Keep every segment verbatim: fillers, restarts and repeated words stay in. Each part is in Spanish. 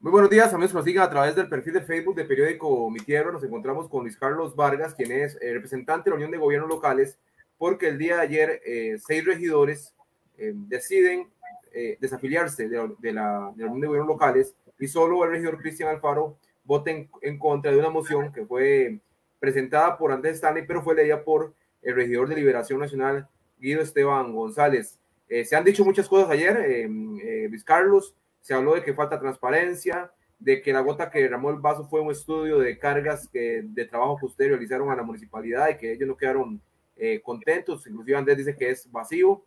Muy buenos días, amigos que nos sigan a través del perfil de Facebook de Periódico Mi Tierra. Nos encontramos con Luis Carlos Vargas, quien es eh, representante de la Unión de Gobiernos Locales, porque el día de ayer eh, seis regidores eh, deciden eh, desafiliarse de la, de, la, de la Unión de Gobiernos Locales y solo el regidor Cristian Alfaro vota en, en contra de una moción que fue presentada por Andrés Stanley, pero fue leída por el regidor de Liberación Nacional, Guido Esteban González. Eh, se han dicho muchas cosas ayer, eh, eh, Luis Carlos. Se habló de que falta transparencia, de que la gota que derramó el vaso fue un estudio de cargas que, de trabajo que ustedes realizaron a la municipalidad y que ellos no quedaron eh, contentos. Inclusive Andrés dice que es vacío,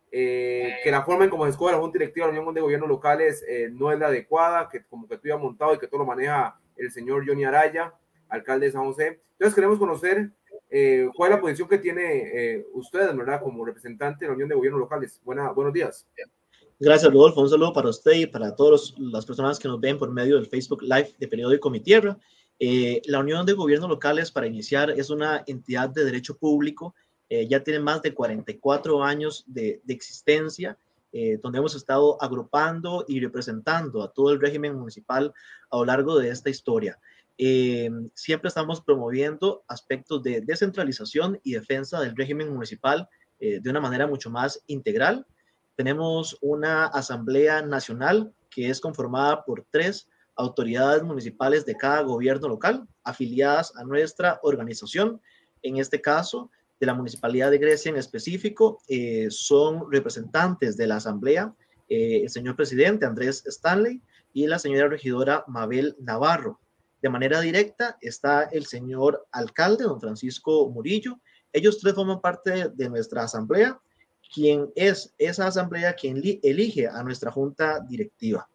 eh, que la forma en cómo se escoge la Junta Directiva de la Unión de Gobiernos Locales eh, no es la adecuada, que como que tú ya montado y que todo lo maneja el señor Johnny Araya, alcalde de San José. Entonces queremos conocer eh, cuál es la posición que tiene eh, ustedes, ¿verdad? Como representante de la Unión de Gobiernos Locales. Buena, buenos días. Gracias, Rodolfo. Un saludo para usted y para todas las personas que nos ven por medio del Facebook Live de Periódico Mi Tierra. Eh, la Unión de Gobiernos Locales, para iniciar, es una entidad de derecho público. Eh, ya tiene más de cuarenta y cuatro años de, de existencia, eh, donde hemos estado agrupando y representando a todo el régimen municipal a lo largo de esta historia. Eh, siempre estamos promoviendo aspectos de descentralización y defensa del régimen municipal eh, de una manera mucho más integral. Tenemos una asamblea nacional que es conformada por tres autoridades municipales de cada gobierno local, afiliadas a nuestra organización. En este caso, de la Municipalidad de Grecia en específico, eh, son representantes de la asamblea, eh, el señor presidente Andrés Stanley y la señora regidora Mabel Navarro. De manera directa está el señor alcalde, don Francisco Murillo. Ellos tres forman parte de nuestra asamblea, quien es esa asamblea quien elige a nuestra junta directiva.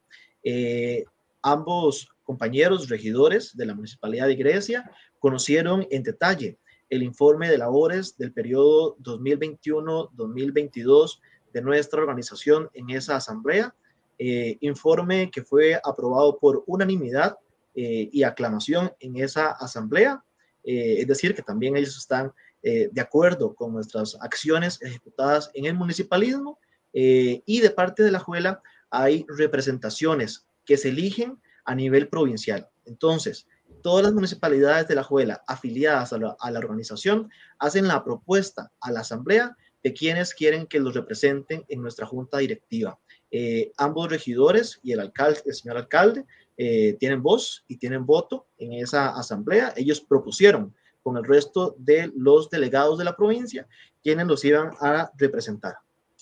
Eh, ambos compañeros regidores de la Municipalidad de Grecia conocieron en detalle el informe de labores del periodo dos mil veintiuno dos mil veintidós de nuestra organización en esa asamblea, eh, informe que fue aprobado por unanimidad eh, y aclamación en esa asamblea, eh, es decir, que también ellos están Eh, de acuerdo con nuestras acciones ejecutadas en el municipalismo, eh, y de parte de la Juela hay representaciones que se eligen a nivel provincial. Entonces, todas las municipalidades de la Juela afiliadas a la, a la organización hacen la propuesta a la asamblea de quienes quieren que los representen en nuestra junta directiva. Eh, ambos regidores y el alcalde, el señor alcalde, eh, tienen voz y tienen voto en esa asamblea. Ellos propusieron con el resto de los delegados de la provincia, quienes los iban a representar.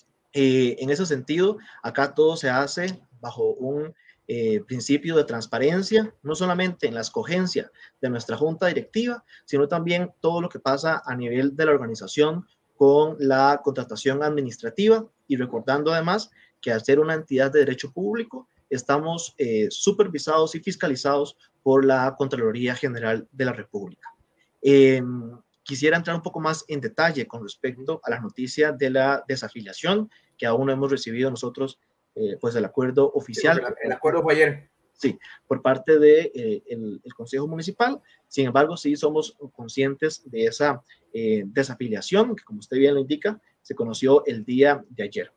Eh, en ese sentido, acá todo se hace bajo un eh, principio de transparencia, no solamente en la escogencia de nuestra junta directiva, sino también todo lo que pasa a nivel de la organización con la contratación administrativa, y recordando además que al ser una entidad de derecho público, estamos eh, supervisados y fiscalizados por la Contraloría General de la República. Eh, quisiera entrar un poco más en detalle con respecto a la noticia de la desafiliación, que aún no hemos recibido nosotros, eh, pues el acuerdo oficial. Sí, el, el acuerdo fue ayer. Sí, por parte del de, eh, el Consejo Municipal. Sin embargo, sí somos conscientes de esa eh, desafiliación, que como usted bien lo indica, se conoció el día de ayer.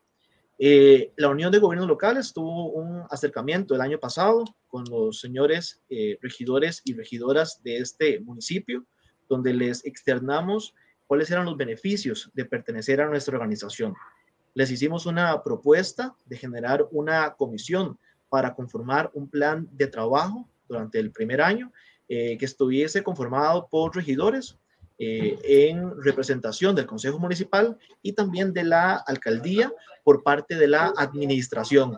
Eh, la Unión de Gobiernos Locales tuvo un acercamiento el año pasado con los señores eh, regidores y regidoras de este municipio, donde les externamos cuáles eran los beneficios de pertenecer a nuestra organización. Les hicimos una propuesta de generar una comisión para conformar un plan de trabajo durante el primer año, eh, que estuviese conformado por regidores eh, en representación del Consejo Municipal y también de la alcaldía por parte de la administración.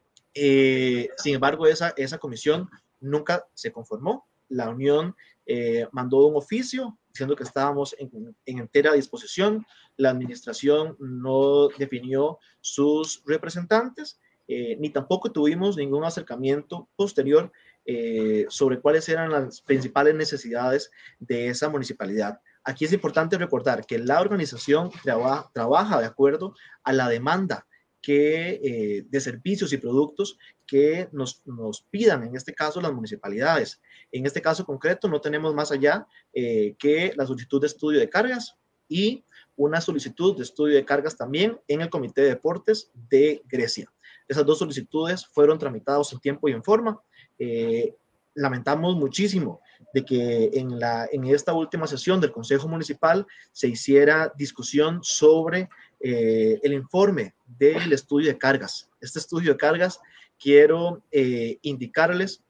Eh, sin embargo, esa, esa comisión nunca se conformó. La Unión eh, mandó un oficio diciendo que estábamos en, en entera disposición. La administración no definió sus representantes, eh, ni tampoco tuvimos ningún acercamiento posterior eh, sobre cuáles eran las principales necesidades de esa municipalidad. Aquí es importante recordar que la organización traba, trabaja de acuerdo a la demanda que, eh, de servicios y productos que nos, nos pidan, en este caso, las municipalidades. En este caso concreto, no tenemos más allá eh, que la solicitud de estudio de cargas y una solicitud de estudio de cargas también en el Comité de Deportes de Grecia. Esas dos solicitudes fueron tramitadas en tiempo y en forma. Eh, lamentamos muchísimo de que en, la, en esta última sesión del Consejo Municipal se hiciera discusión sobre eh, el informe del estudio de cargas. Este estudio de cargas, quiero eh, indicarles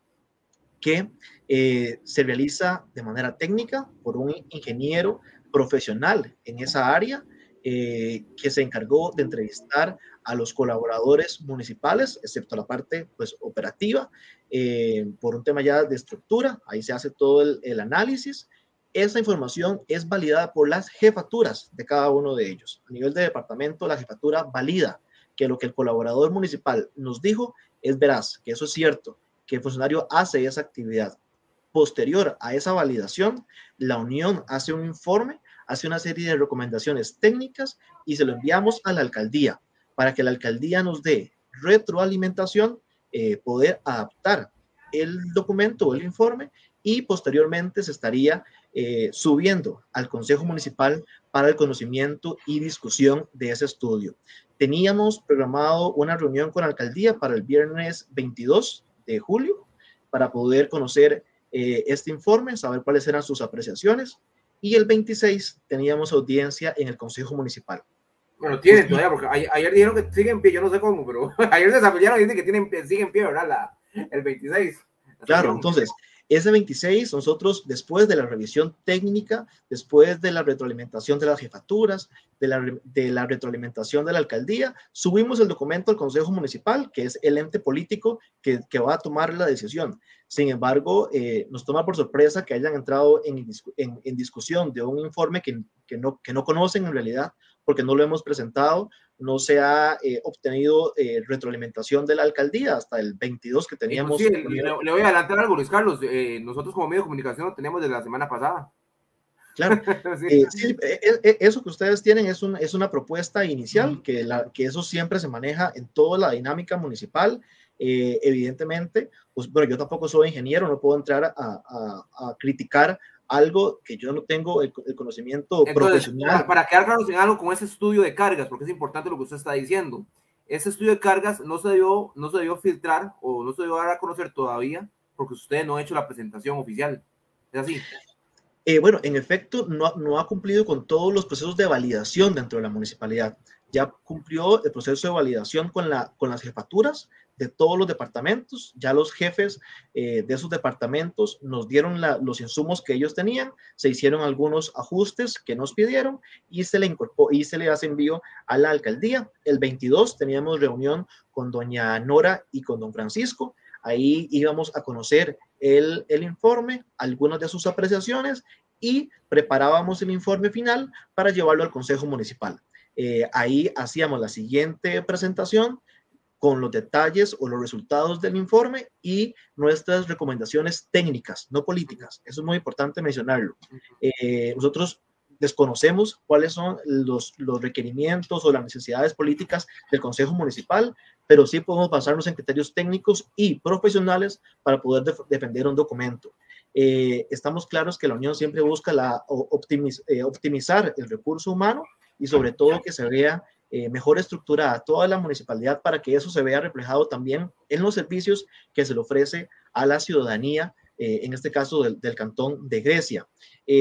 que eh, se realiza de manera técnica por un ingeniero profesional en esa área eh, que se encargó de entrevistar a los colaboradores municipales, excepto la parte pues, operativa, eh, por un tema ya de estructura. Ahí se hace todo el, el análisis. Esa información es validada por las jefaturas de cada uno de ellos. A nivel de departamento, la jefatura valida que lo que el colaborador municipal nos dijo es veraz, que eso es cierto, que el funcionario hace esa actividad. Posterior a esa validación, la Unión hace un informe, hace una serie de recomendaciones técnicas y se lo enviamos a la alcaldía para que la alcaldía nos dé retroalimentación, eh, poder adaptar el documento o el informe y posteriormente se estaría eh, subiendo al Consejo Municipal para el conocimiento y discusión de ese estudio. Teníamos programado una reunión con la alcaldía para el viernes veintidós de julio para poder conocer eh, este informe, saber cuáles eran sus apreciaciones, y el veintiséis teníamos audiencia en el Consejo Municipal. Bueno, tienen pues, todavía, porque ayer, ayer dijeron que siguen en pie, yo no sé cómo, pero ayer se desafiaron y dicen que tienen, siguen en pie, ¿verdad? La, el veintiséis. Claro, entonces, ese veintiséis, nosotros después de la revisión técnica, después de la retroalimentación de las jefaturas, de la, de la retroalimentación de la alcaldía, subimos el documento al Consejo Municipal, que es el ente político que, que va a tomar la decisión. Sin embargo, eh, nos toma por sorpresa que hayan entrado en, en, en discusión de un informe que, que, no, que no conocen en realidad, porque no lo hemos presentado, no se ha eh, obtenido eh, retroalimentación de la alcaldía hasta el veintidós que teníamos. Sí, le, le voy a adelantar algo, Luis Carlos. Eh, nosotros como medio de comunicación lo tenemos desde la semana pasada. Claro, sí. Eh, sí, eh, eso que ustedes tienen es, un, es una propuesta inicial, uh-huh. que, la, que eso siempre se maneja en toda la dinámica municipal. Eh, evidentemente, pues bueno, yo tampoco soy ingeniero, no puedo entrar a, a, a criticar algo que yo no tengo el, el conocimiento Entonces, profesional. Para, para quedar claros en algo con ese estudio de cargas, porque es importante lo que usted está diciendo. Ese estudio de cargas no se debió, no se debió filtrar o no se debió dar a conocer todavía porque usted no ha hecho la presentación oficial. ¿Es así? Eh, bueno, en efecto, no, no ha cumplido con todos los procesos de validación dentro de la municipalidad. Ya cumplió el proceso de validación con, la, con las jefaturas de todos los departamentos. Ya los jefes eh, de esos departamentos nos dieron la, los insumos que ellos tenían, se hicieron algunos ajustes que nos pidieron y se le incorporó y se le hace envío a la alcaldía. El veintidós teníamos reunión con doña Nora y con don Francisco. Ahí íbamos a conocer el, el informe, algunas de sus apreciaciones y preparábamos el informe final para llevarlo al Consejo Municipal. Eh, ahí hacíamos la siguiente presentación con los detalles o los resultados del informe y nuestras recomendaciones técnicas, no políticas. Eso es muy importante mencionarlo. Eh, nosotros desconocemos cuáles son los, los requerimientos o las necesidades políticas del Consejo Municipal, pero sí podemos basarnos en criterios técnicos y profesionales para poder def defender un documento. Eh, estamos claros que la Unión siempre busca la, optimiz eh, optimizar el recurso humano y sobre todo que se vea eh, mejor estructurada toda la municipalidad para que eso se vea reflejado también en los servicios que se le ofrece a la ciudadanía, eh, en este caso del, del cantón de Grecia.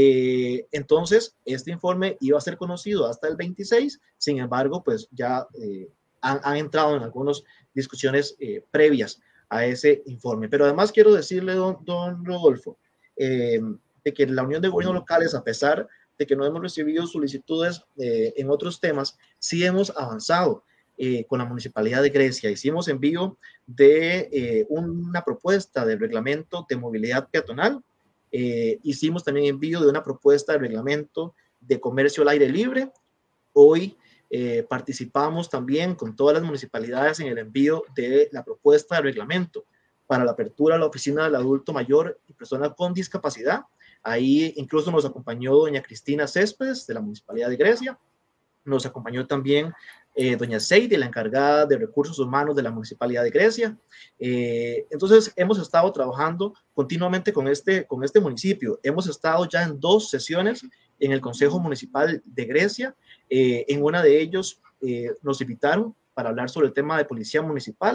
Eh, entonces, este informe iba a ser conocido hasta el veintiséis, sin embargo, pues ya eh, han, han entrado en algunas discusiones eh, previas a ese informe. Pero además quiero decirle, don, don Rodolfo, eh, de que la Unión de Gobiernos Locales, a pesar de que no hemos recibido solicitudes eh, en otros temas, sí hemos avanzado eh, con la Municipalidad de Grecia. Hicimos envío de eh, una propuesta de reglamento de movilidad peatonal, eh, hicimos también envío de una propuesta de reglamento de comercio al aire libre. Hoy eh, participamos también con todas las municipalidades en el envío de la propuesta de reglamento para la apertura de la oficina del adulto mayor y personas con discapacidad. Ahí incluso nos acompañó doña Cristina Céspedes de la Municipalidad de Grecia, nos acompañó también eh, doña Seide, la encargada de recursos humanos de la Municipalidad de Grecia. Eh, entonces hemos estado trabajando continuamente con este, con este municipio. Hemos estado ya en dos sesiones en el Consejo Municipal de Grecia. Eh, en una de ellos eh, nos invitaron para hablar sobre el tema de policía municipal.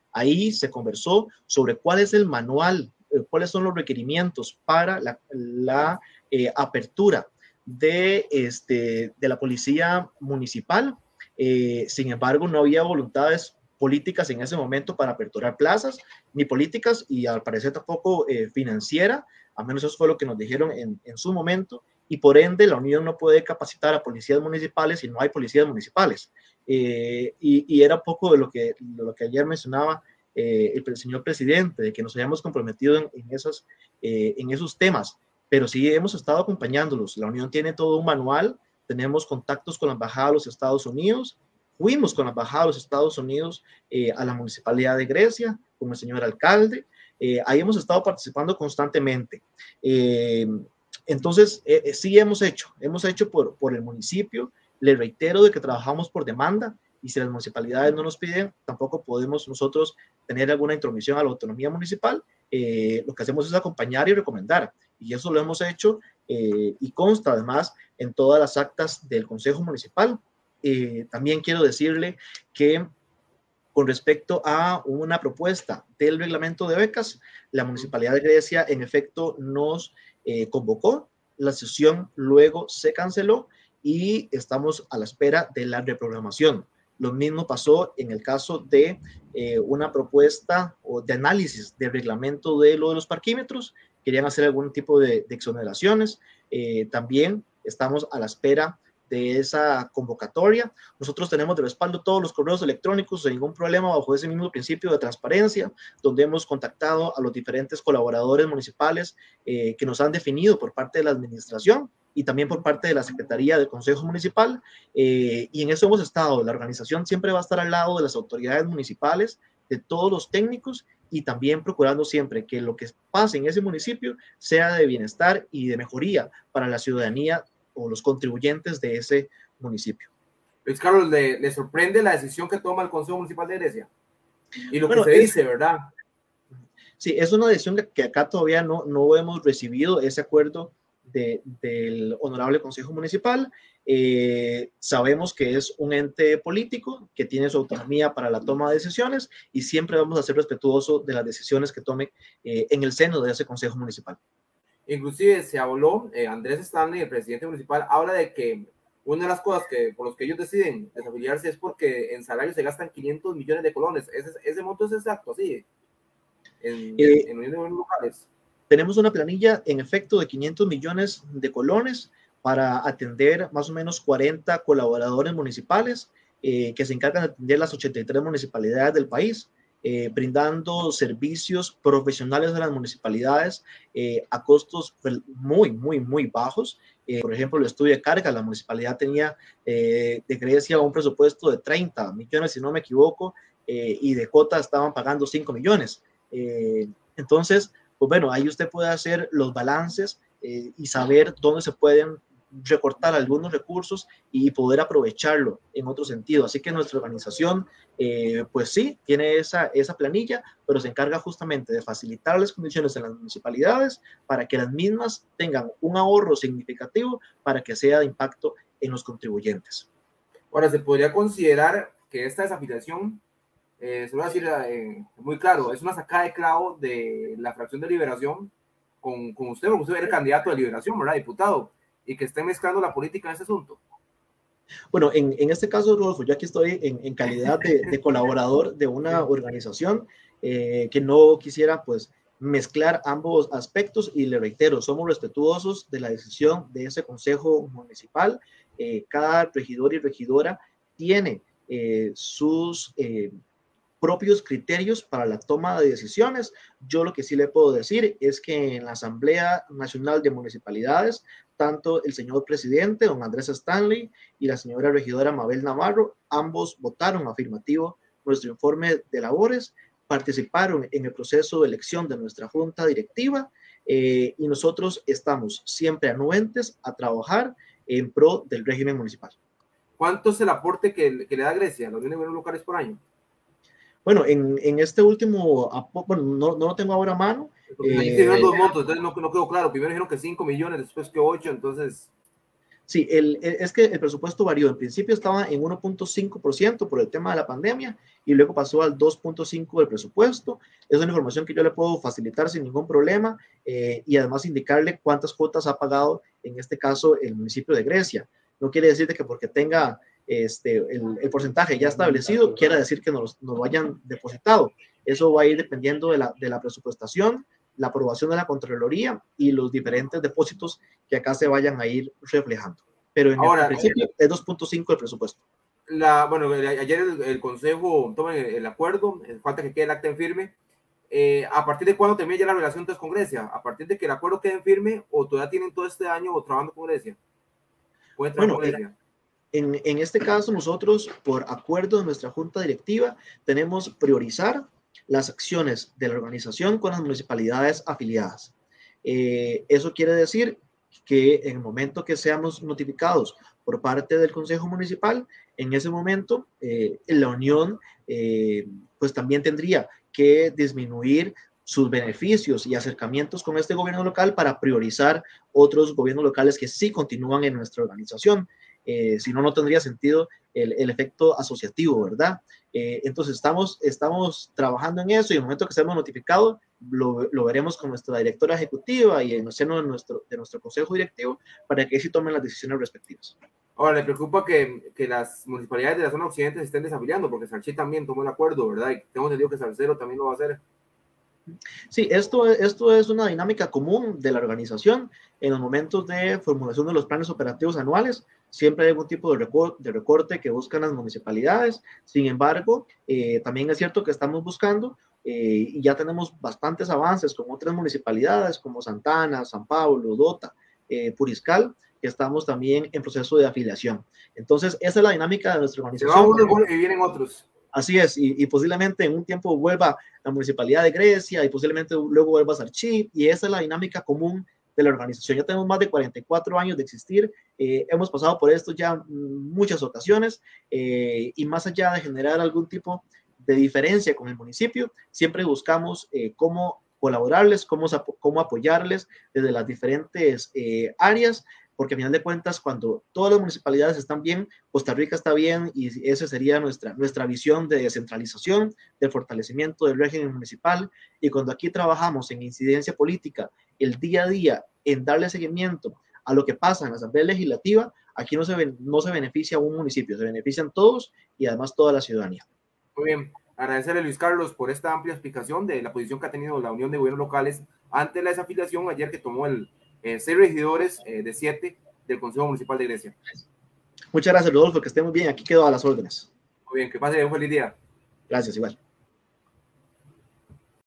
Ahí se conversó sobre cuál es el manual, eh, cuáles son los requerimientos para la, la eh, apertura de, este, de la policía municipal. Eh, sin embargo, no había voluntades políticas en ese momento para aperturar plazas, ni políticas y al parecer tampoco eh, financiera, al menos eso fue lo que nos dijeron en, en su momento, y por ende la Unión no puede capacitar a policías municipales si no hay policías municipales. Eh, y, y era poco de lo que, de lo que ayer mencionaba eh, el, el señor presidente, de que nos hayamos comprometido en, en, esos, eh, en esos temas, pero sí hemos estado acompañándolos. La Unión tiene todo un manual, tenemos contactos con la Embajada de los Estados Unidos, fuimos con la Embajada de los Estados Unidos eh, a la Municipalidad de Grecia, con el señor alcalde, eh, ahí hemos estado participando constantemente. Eh, entonces, eh, sí hemos hecho, hemos hecho por, por el municipio, le reitero de que trabajamos por demanda, y si las municipalidades no nos piden, tampoco podemos nosotros tener alguna intromisión a la autonomía municipal. Eh, lo que hacemos es acompañar y recomendar, y eso lo hemos hecho eh, y consta además en todas las actas del Consejo Municipal. Eh, también quiero decirle que con respecto a una propuesta del reglamento de becas, la Municipalidad de Grecia en efecto nos eh, convocó, la sesión luego se canceló y estamos a la espera de la reprogramación. Lo mismo pasó en el caso de eh, una propuesta o de análisis del reglamento de lo de los parquímetros. Querían hacer algún tipo de, de exoneraciones. Eh, también estamos a la espera de esa convocatoria. Nosotros tenemos de respaldo todos los correos electrónicos sin ningún problema bajo ese mismo principio de transparencia, donde hemos contactado a los diferentes colaboradores municipales eh, que nos han definido por parte de la administración y también por parte de la Secretaría del Consejo Municipal, eh, y en eso hemos estado. La organización siempre va a estar al lado de las autoridades municipales, de todos los técnicos, y también procurando siempre que lo que pase en ese municipio sea de bienestar y de mejoría para la ciudadanía o los contribuyentes de ese municipio. Luis Carlos, ¿le, le sorprende la decisión que toma el Consejo Municipal de Grecia? Y lo bueno, que se es, dice, ¿verdad? Sí, es una decisión que acá todavía no, no hemos recibido ese acuerdo de, del Honorable Consejo Municipal. Eh, sabemos que es un ente político que tiene su autonomía para la toma de decisiones y siempre vamos a ser respetuosos de las decisiones que tome eh, en el seno de ese Consejo Municipal. Inclusive se habló, eh, Andrés Stanley, el presidente municipal, habla de que una de las cosas que por los que ellos deciden desafiliarse es porque en salarios se gastan quinientos millones de colones. Ese, ese monto es exacto, así, en, eh, en Unión de Gobiernos Locales. Tenemos una planilla en efecto de quinientos millones de colones para atender más o menos cuarenta colaboradores municipales eh, que se encargan de atender las ochenta y tres municipalidades del país, eh, brindando servicios profesionales a las municipalidades eh, a costos muy, muy, muy bajos. Eh, por ejemplo, el estudio de carga, la municipalidad tenía eh, de Grecia un presupuesto de treinta millones, si no me equivoco, eh, y de cota estaban pagando cinco millones. Eh, entonces, pues bueno, ahí usted puede hacer los balances eh, y saber dónde se pueden recortar algunos recursos y poder aprovecharlo en otro sentido. Así que nuestra organización, eh, pues sí, tiene esa, esa planilla, pero se encarga justamente de facilitar las condiciones en las municipalidades para que las mismas tengan un ahorro significativo para que sea de impacto en los contribuyentes. Ahora, se podría considerar que esta desafiliación, eh, se lo voy a decir eh, muy claro, es una sacada de clavo de la fracción de Liberación con, con usted, porque usted era el candidato de Liberación, ¿verdad, diputado? Y que estén mezclando la política en ese asunto. Bueno, en, en este caso, Rodolfo, yo aquí estoy en, en calidad de, de colaborador de una organización eh, que no quisiera, pues, mezclar ambos aspectos, y le reitero, somos respetuosos de la decisión de ese consejo municipal. Eh, cada regidor y regidora tiene eh, sus eh, propios criterios para la toma de decisiones. Yo lo que sí le puedo decir es que en la Asamblea Nacional de Municipalidades, tanto el señor presidente, don Andrés Stanley, y la señora regidora Mabel Navarro, ambos votaron afirmativo nuestro informe de labores, participaron en el proceso de elección de nuestra junta directiva, eh, y nosotros estamos siempre anuentes a trabajar en pro del régimen municipal. ¿Cuánto es el aporte que, que le da Grecia a la Unión de Gobiernos Locales por año? Bueno, en, en este último, bueno, no, no lo tengo ahora a mano. Porque eh, ahí se dieron dos montos, entonces no, no quedó claro. Primero dijeron que cinco millones, después que ocho, entonces... Sí, el, el, es que el presupuesto varió. En principio estaba en uno punto cinco por ciento por el tema de la pandemia y luego pasó al dos punto cinco por ciento del presupuesto. Es una información que yo le puedo facilitar sin ningún problema eh, y además indicarle cuántas cuotas ha pagado, en este caso, el municipio de Grecia. No quiere decir de que porque tenga este, el, el porcentaje ya establecido, quiera decir que nos, nos lo hayan depositado. Eso va a ir dependiendo de la, de la presupuestación, la aprobación de la Contraloría y los diferentes depósitos que acá se vayan a ir reflejando. Pero en Ahora, el principio es dos punto cinco el presupuesto. La, bueno, ayer el, el Consejo toma el, el acuerdo, falta que quede el acta en firme. Eh, ¿A partir de cuándo termina ya la relación entonces con Grecia? ¿A partir de que el acuerdo quede en firme o todavía tienen todo este año trabajando con Grecia? ¿Pueden trabajar Bueno, con Grecia? En, en este caso, nosotros, por acuerdo de nuestra junta directiva, tenemos priorizar las acciones de la organización con las municipalidades afiliadas. Eh, eso quiere decir que en el momento que seamos notificados por parte del Consejo Municipal, en ese momento eh, la Unión eh, pues también tendría que disminuir sus beneficios y acercamientos con este gobierno local para priorizar otros gobiernos locales que sí continúan en nuestra organización. Eh, si no, no tendría sentido el, el efecto asociativo, ¿verdad? Eh, entonces, estamos, estamos trabajando en eso y en el momento que seamos notificados, lo, lo veremos con nuestra directora ejecutiva y en el seno de nuestro, de nuestro consejo directivo para que sí tomen las decisiones respectivas. Ahora, le preocupa que, que las municipalidades de la zona occidente se estén desafiliando, porque Salchi también tomó el acuerdo, ¿verdad? Y tengo entendido que Salcero también lo va a hacer. Sí, esto, esto es una dinámica común de la organización. En los momentos de formulación de los planes operativos anuales, siempre hay algún tipo de recorte, de recorte que buscan las municipalidades. Sin embargo, eh, también es cierto que estamos buscando eh, y ya tenemos bastantes avances con otras municipalidades como Santana, San Pablo, Dota, eh, Puriscal, que estamos también en proceso de afiliación. Entonces, esa es la dinámica de nuestra organización. Se va uno y vienen otros. Así es, y, y posiblemente en un tiempo vuelva la Municipalidad de Grecia y posiblemente luego vuelva a Sarchi, y esa es la dinámica común de la organización. Ya tenemos más de cuarenta y cuatro años de existir, eh, hemos pasado por esto ya muchas ocasiones, eh, y más allá de generar algún tipo de diferencia con el municipio, siempre buscamos eh, cómo colaborarles, cómo, cómo apoyarles desde las diferentes eh, áreas, porque al final de cuentas, cuando todas las municipalidades están bien, Costa Rica está bien, y esa sería nuestra, nuestra visión de descentralización, de fortalecimiento del régimen municipal. Y cuando aquí trabajamos en incidencia política, el día a día, en darle seguimiento a lo que pasa en la Asamblea Legislativa, aquí no se, no se beneficia un municipio, se benefician todos y además toda la ciudadanía. Muy bien, agradecerle a Luis Carlos por esta amplia explicación de la posición que ha tenido la Unión de Gobiernos Locales ante la desafiliación ayer que tomó el Eh, seis regidores eh, de siete del Consejo Municipal de Grecia. Muchas gracias, Rodolfo, que esté muy bien. Aquí quedo a las órdenes. Muy bien, que pase un feliz día. Gracias, igual.